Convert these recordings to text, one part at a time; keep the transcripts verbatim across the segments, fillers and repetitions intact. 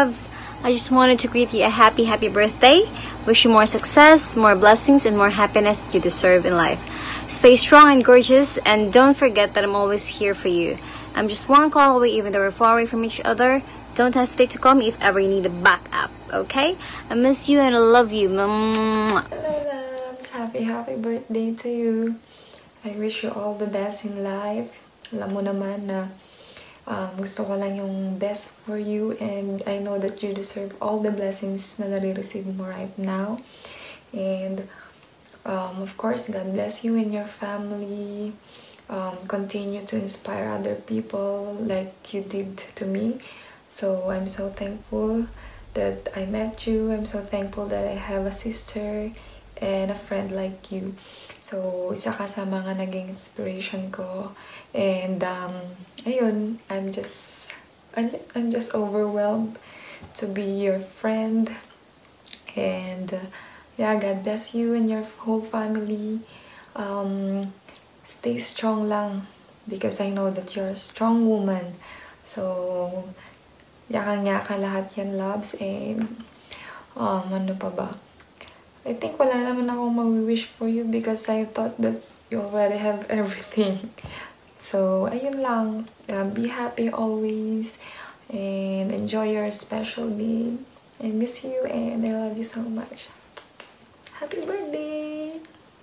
loves. I just wanted to greet you a happy, happy birthday. Wish you more success, more blessings, and more happiness you deserve in life. Stay strong and gorgeous, and don't forget that I'm always here for you. I'm just one call away, even though we're far away from each other. Don't hesitate to call me if ever you need a backup, okay? I miss you and I love you. Hello, loves. Happy, happy birthday to you. I wish you all the best in life. Alam mo naman na um, gusto ko lang yung best for you, and I know that you deserve all the blessings na nare-receive mo right now. And um, of course, God bless you and your family. Um, continue to inspire other people like you did to me. So I'm so thankful that I met you. I'm so thankful that I have a sister and a friend like you. So, isa ka sa mga naging inspiration ko. And, um, ayun, I'm just, I'm just overwhelmed to be your friend. And, uh, yeah, God bless you and your whole family. Um, stay strong lang, because I know that you're a strong woman. So, yakang-yaka lahat yan, loves. And, um, ano pa ba? I think wala naman akong ma-wish for you because I thought that you already have everything. So, ayun lang. Uh, be happy always and enjoy your special day. I miss you and I love you so much. Happy birthday!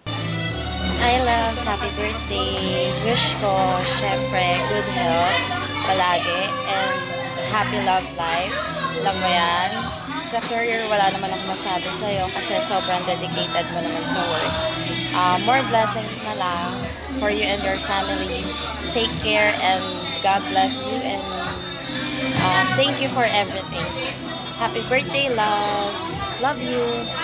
I love happy birthday. Wish ko, syempre, good health palagi and happy love life. Alam mo yan? Sa career, wala naman akong masabi sa'yo kasi sobrang dedicated mo naman sa work. Uh, more blessings na lang for you and your family. Take care and God bless you, and uh, thank you for everything. Happy birthday, loves. Love you.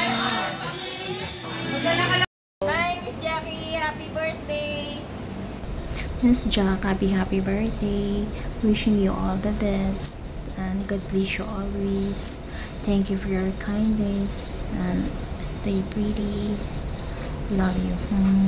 Hi, Miss Jacky. Happy birthday. Miss Jack, happy happy birthday. Wishing you all the best and God bless you always. Thank you for your kindness and stay pretty. Love you.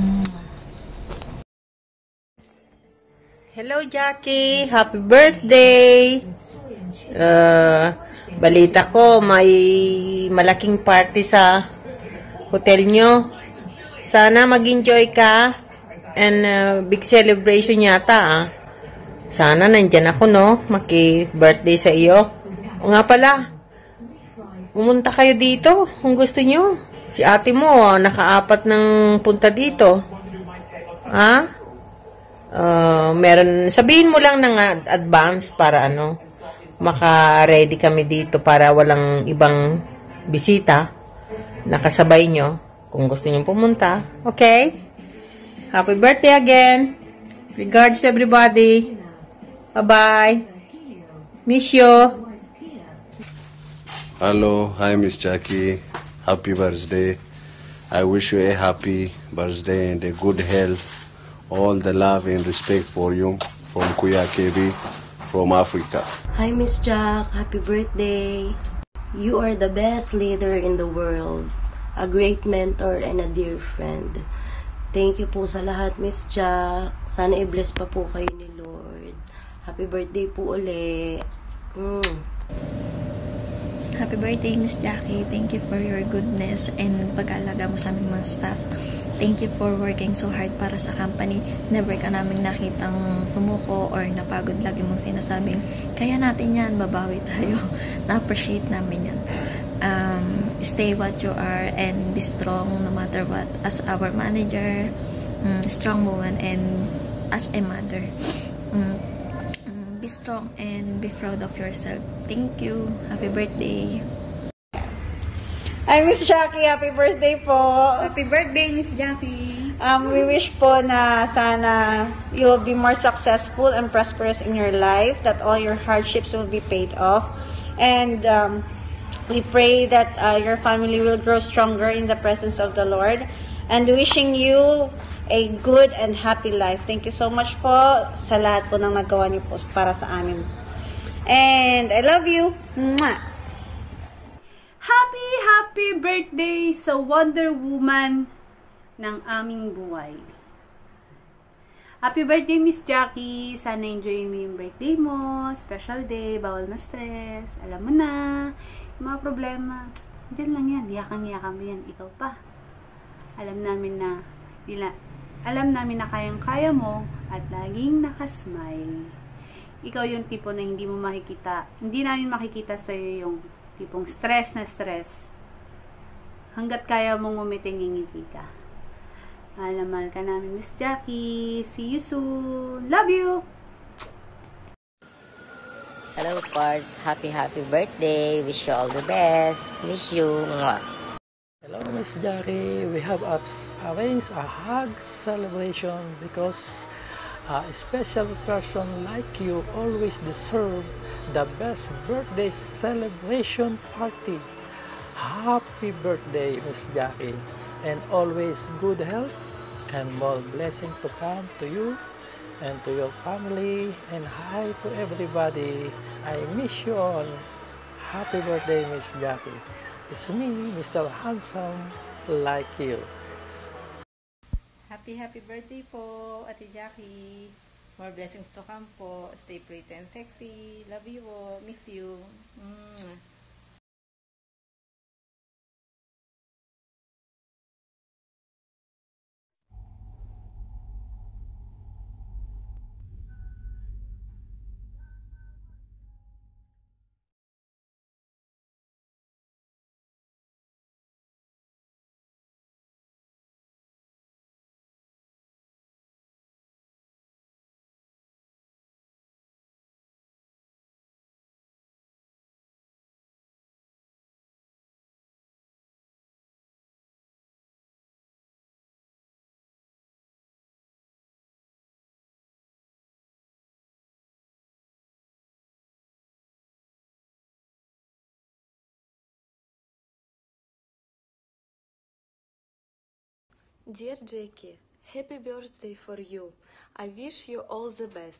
Hello, Jacky. Happy birthday. Uh, balita ko, may malaking party sa hotel nyo. Sana mag-enjoy ka. And uh, big celebration yata. Ah. Sana nandyan ako, no? Maki-birthday sa iyo. O nga pala, pumunta kayo dito kung gusto nyo. Si ate mo, nakaapat ng punta dito. Ha? Uh, meron, sabihin mo lang ng advance para ano, maka-ready kami dito para walang ibang bisita. Nakasabay nyo kung gusto nyo pumunta. Okay? Happy birthday again. Regards to everybody. Bye-bye. Miss you. Hello, hi Miss Jacky. Happy birthday. I wish you a happy birthday and a good health. All the love and respect for you from Kuya K B from Africa. Hi Miss Jack, happy birthday. You are the best leader in the world, a great mentor and a dear friend. Thank you po sa lahat, Miss Jack. Sana i-bless pa po kayo ni Lord. Happy birthday po uli. Mm. Happy birthday, Miss Jacky. Thank you for your goodness and pag-alaga mo sa aming mga staff. Thank you for working so hard para sa company. Never ka naming nakitang sumuko or napagod. Lagi mong sinasabing, kaya natin yan, babawi tayo. Na-appreciate namin yan. Um, stay what you are and be strong no matter what. As our manager, um, strong woman, and as a mother. Um, Be strong and be proud of yourself. Thank you. Happy birthday. Hi, Miss Jacky. Happy birthday po. Happy birthday, Miss Jacky. Um, we wish po na sana you will be more successful and prosperous in your life, that all your hardships will be paid off. And um, we pray that uh, your family will grow stronger in the presence of the Lord. And wishing you a good and happy life. Thank you so much po sa lahat po ng nagawa niyo po para sa amin. And I love you. Mwah! Happy, happy birthday sa Wonder Woman ng aming buhay. Happy birthday, Miss Jacky! Sana enjoyin mo yung birthday mo. Special day, bawal ma-stress. Alam mo na, yung mga problema, dyan lang yan. Yakang-yakang mo yan. Ikaw pa. Alam namin na, dila, alam namin na kayang-kaya mo at laging nakasmile. Ikaw yung tipo na hindi mo makikita, hindi namin makikita sa'yo yung tipong stress na stress. Hanggat kaya mong ngumiti-ngiti ka. Mahal ka namin, Miss Jacky. See you soon. Love you! Hello, Parts. Happy, happy birthday. Wish you all the best. Miss you. Mwah. Hello, Miss Jacky. We have arranged a hug celebration because a special person like you always deserve the best birthday celebration party. Happy birthday, Miss Jacky, and always good health and more blessing to come to you and to your family. And hi to everybody. I miss you all. Happy birthday, Miss Jacky. It's me, Mister Handsome, like you. Happy, happy birthday po, Ate Jacky. More blessings to come po. Stay pretty and sexy. Love you po. Miss you. Mwah. Dear Jacky, happy birthday for you. I wish you all the best.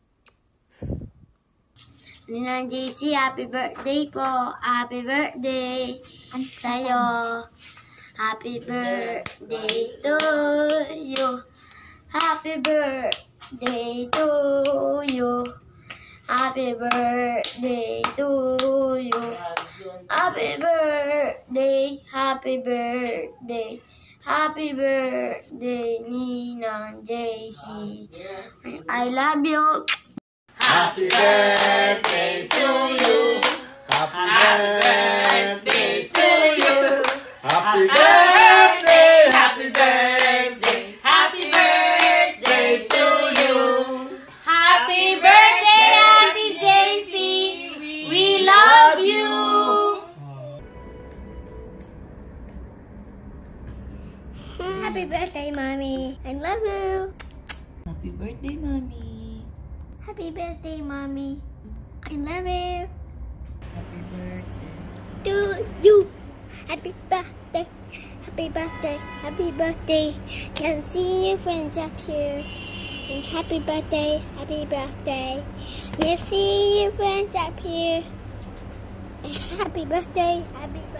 Ninang J C, happy birthday po. Happy birthday sa'yo. Happy birthday to you. Happy birthday to you. Happy birthday to you. Happy birthday, happy birthday. Happy birthday, Ninang J C. I love you. Happy birthday to you. Happy birthday to you. Happy birthday, happy birthday, happy birthday to you. Happy birthday, Auntie J C. We love you. Happy birthday, Mommy. I love you. Happy birthday, Mommy. Happy birthday, Mommy. I love you. Happy birthday to you. Happy birthday. Happy birthday. Happy birthday. Can see your friends up here. And happy birthday. Happy birthday. Can see your friends up here. And happy birthday. Happy